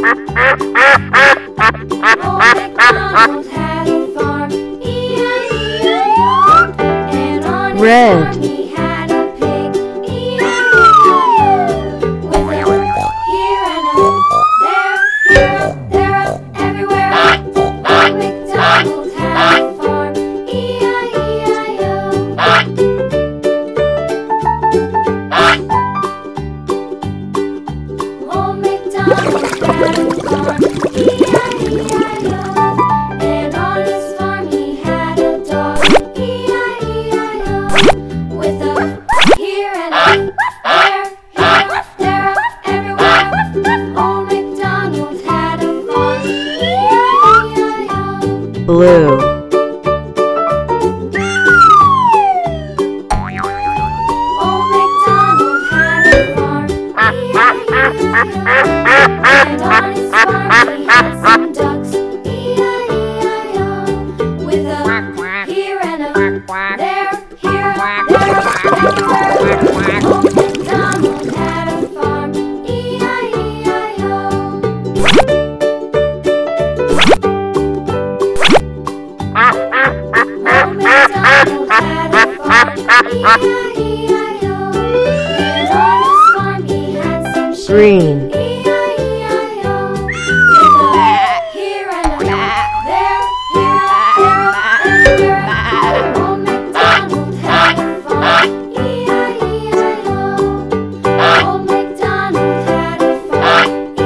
MacDonald had a farm, E-I-E-I-O. And on his Red. farm he had a pig, E-I-E-I-O. With a here and a there, everywhere. Old MacDonald had a farm, E-I-E-I-O. Old MacDonald had a farm, E-I-E-I-O. And on his farm he had a dog, E-I-E-I-O. With a here and a there, everywhere. Old MacDonald had a farm, E-I-E-I-O. Blue. Old MacDonald had a farm, E-I-E-I-O. And on his farm he had some ducks, E-I-E-I-O. With a here and a there, everywhere. Old MacDonald had a farm, E-I-E-I-O. Old MacDonald had a farm, E-I-E-I-O. And on his farm he had some sheep, Green. E-I-E-I-O. With a here and a there, everywhere. Old MacDonald had a farm, E-I-E-I-O. Old MacDonald had a farm,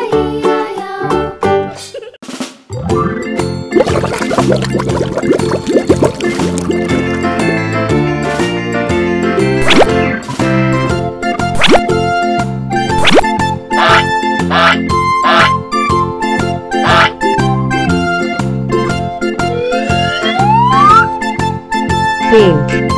Pink.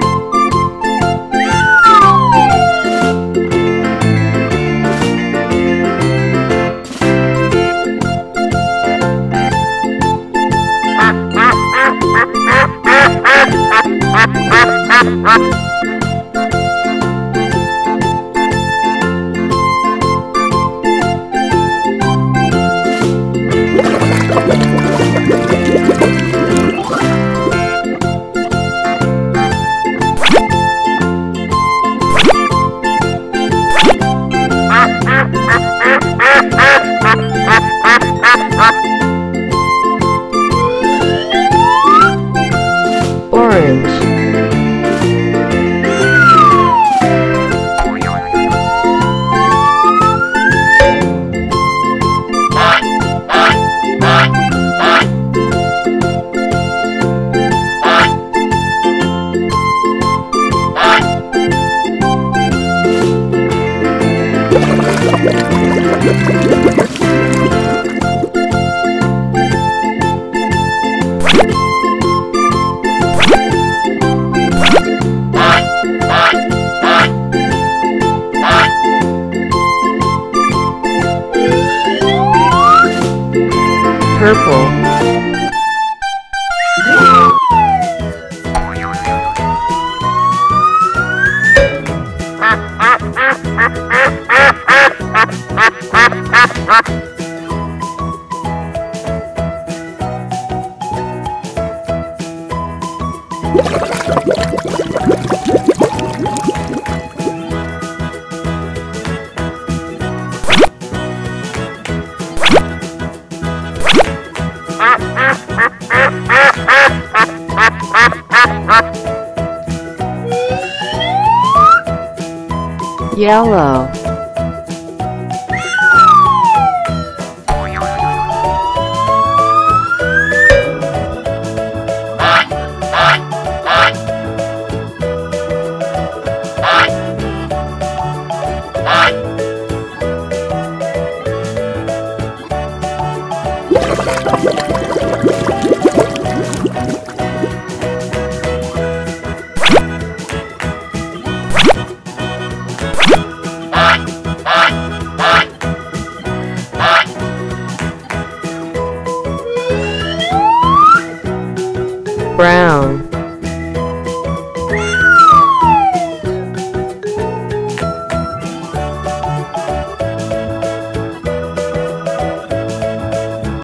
Orange. Purple. Yellow. Brown.